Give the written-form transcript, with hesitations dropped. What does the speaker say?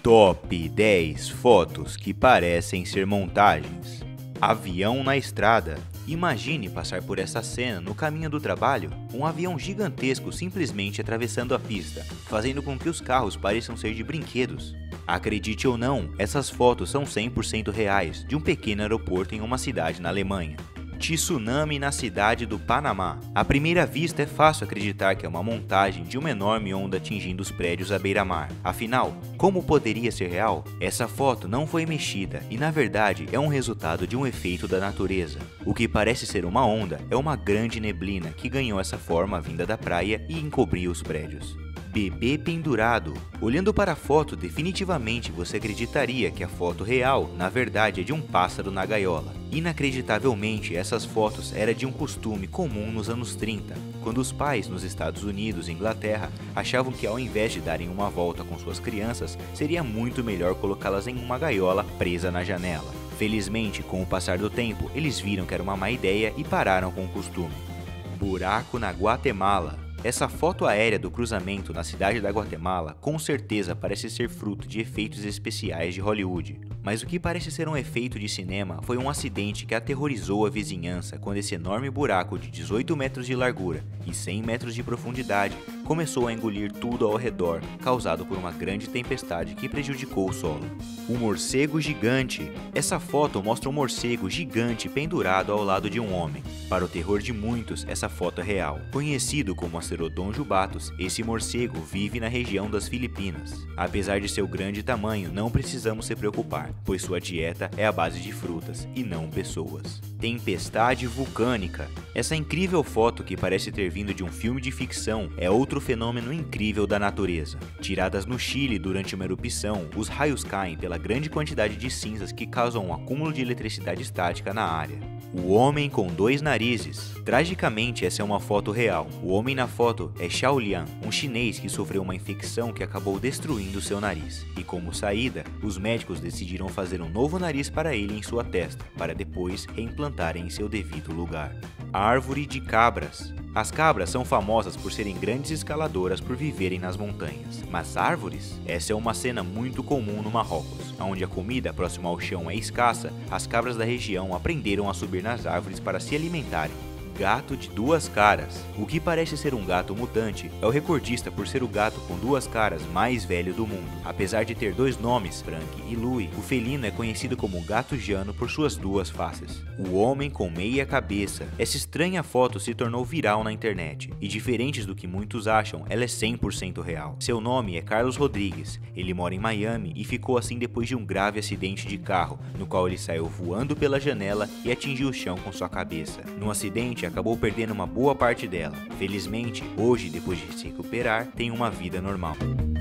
Top 10 fotos que parecem ser montagens. Avião na estrada. Imagine passar por essa cena no caminho do trabalho, um avião gigantesco simplesmente atravessando a pista, fazendo com que os carros pareçam ser de brinquedos. Acredite ou não, essas fotos são 100% reais de um pequeno aeroporto em uma cidade na Alemanha. Tsunami na cidade do Panamá. À primeira vista é fácil acreditar que é uma montagem de uma enorme onda atingindo os prédios à beira-mar. Afinal, como poderia ser real? Essa foto não foi mexida e na verdade é um resultado de um efeito da natureza. O que parece ser uma onda é uma grande neblina que ganhou essa forma vinda da praia e encobriu os prédios. Bebê pendurado. Olhando para a foto, definitivamente você acreditaria que a foto real, na verdade, é de um pássaro na gaiola. Inacreditavelmente, essas fotos eram de um costume comum nos anos 30, quando os pais nos Estados Unidos e Inglaterra achavam que ao invés de darem uma volta com suas crianças, seria muito melhor colocá-las em uma gaiola presa na janela. Felizmente, com o passar do tempo, eles viram que era uma má ideia e pararam com o costume. Buraco na Guatemala. Essa foto aérea do cruzamento na cidade da Guatemala com certeza parece ser fruto de efeitos especiais de Hollywood. Mas o que parece ser um efeito de cinema foi um acidente que aterrorizou a vizinhança quando esse enorme buraco de 18 metros de largura e 100 metros de profundidade começou a engolir tudo ao redor, causado por uma grande tempestade que prejudicou o solo. O morcego gigante. Essa foto mostra um morcego gigante pendurado ao lado de um homem. Para o terror de muitos, essa foto é real. Conhecido como Asterodon jubatus, esse morcego vive na região das Filipinas. Apesar de seu grande tamanho, não precisamos se preocupar, pois sua dieta é à base de frutas e não pessoas. Tempestade vulcânica. Essa incrível foto que parece ter vindo de um filme de ficção é outro fenômeno incrível da natureza. Tiradas no Chile durante uma erupção, os raios caem pela grande quantidade de cinzas que causam um acúmulo de eletricidade estática na área. O homem com dois narizes. Tragicamente, essa é uma foto real. O homem na foto é Xiao Lian, um chinês que sofreu uma infecção que acabou destruindo seu nariz. E como saída, os médicos decidiram fazer um novo nariz para ele em sua testa, para depois reimplantárem em seu devido lugar. Árvore de cabras. As cabras são famosas por serem grandes escaladoras por viverem nas montanhas. Mas árvores? Essa é uma cena muito comum no Marrocos. Onde a comida próxima ao chão é escassa, as cabras da região aprenderam a subir nas árvores para se alimentarem. Gato de duas caras. O que parece ser um gato mutante é o recordista por ser o gato com duas caras mais velho do mundo. Apesar de ter dois nomes, Frank e Louie, o felino é conhecido como gato giano por suas duas faces. O homem com meia cabeça. Essa estranha foto se tornou viral na internet, e diferentes do que muitos acham, ela é 100% real. Seu nome é Carlos Rodrigues, ele mora em Miami e ficou assim depois de um grave acidente de carro, no qual ele saiu voando pela janela e atingiu o chão com sua cabeça. No acidente, acabou perdendo uma boa parte dela. Felizmente, hoje, depois de se recuperar, tem uma vida normal.